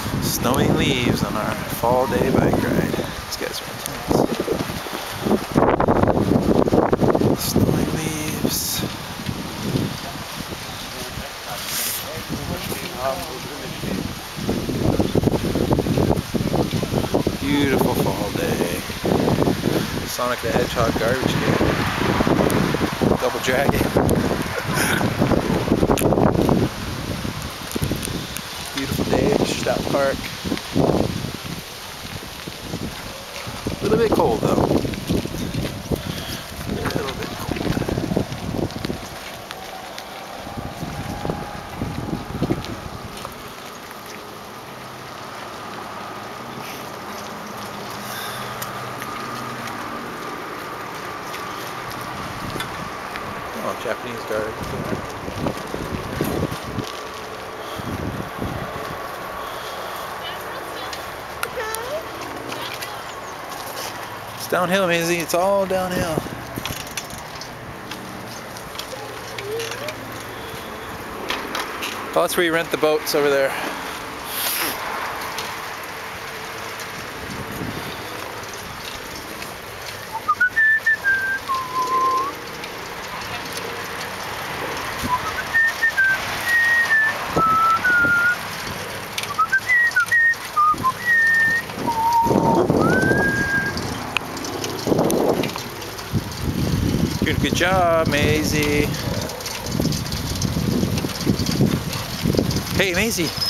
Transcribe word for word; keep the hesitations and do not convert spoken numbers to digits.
Snowing leaves on our fall day bike ride. These guys are intense. Snowing leaves. Beautiful fall day. Sonic the Hedgehog garbage can. Double dragging. Beautiful day at Stadt Park. A little bit cold though. A little bit cold. Oh, Japanese garden. It's downhill, Mayzie. It's all downhill. Oh, that's where you rent the boats over there. Doing a good job, Mayzie. Hey, Mayzie.